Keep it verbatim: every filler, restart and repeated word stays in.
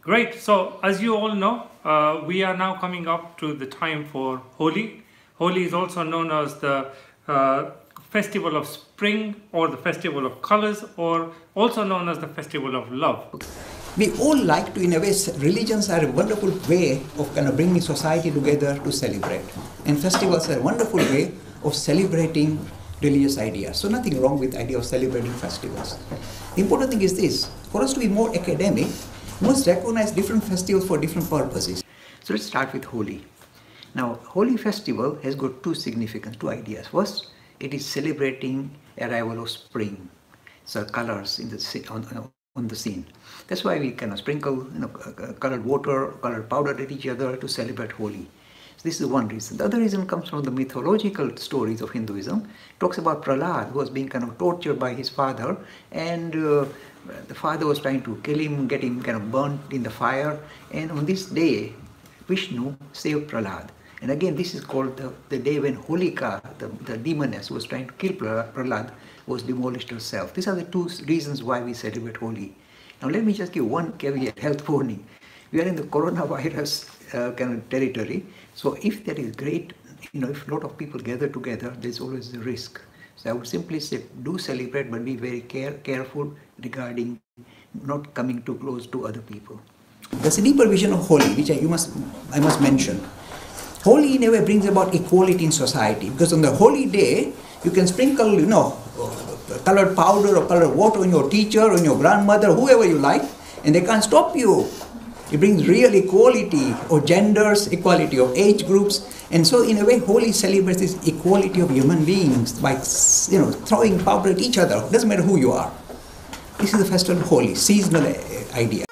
Great. So, as you all know, uh, we are now coming up to the time for Holi. Holi is also known as the uh, festival of spring, or the festival of colors, or also known as the festival of love. We all like to, in a way, religions are a wonderful way of kind of bringing society together to celebrate. And festivals are a wonderful way of celebrating religious ideas. So nothing wrong with the idea of celebrating festivals. The important thing is this: for us to be more academic, we must recognize different festivals for different purposes. So let's start with Holi. Now, Holi festival has got two significant, two ideas. First, it is celebrating arrival of spring, so colors in the on, on the scene. That's why we kind of sprinkle, you know, colored water, colored powder at each other to celebrate Holi. So this is one reason. The other reason comes from the mythological stories of Hinduism. It talks about Prahlad, who was being kind of tortured by his father, and uh, the father was trying to kill him, get him kind of burnt in the fire. And on this day, Vishnu saved Prahlad. And again, this is called the, the day when Holika, the, the demoness who was trying to kill Prahlad, was demolished herself. These are the two reasons why we celebrate Holi. Now let me just give one caveat, health warning. We are in the coronavirus uh, kind of territory. So if there is great, you know, if a lot of people gather together, there's always a risk. So I would simply say, do celebrate, but be very care, careful regarding not coming too close to other people. There's a deeper vision of Holi, which I, you must, I must mention. Holi in a way brings about equality in society, because on the Holi day, you can sprinkle, you know, colored powder or colored water on your teacher, on your grandmother, whoever you like, and they can't stop you. It brings real equality of genders, equality of age groups, and so in a way, Holi celebrates this equality of human beings by, you know, throwing powder at each other. Doesn't matter who you are. This is the festival of Holi, seasonal idea.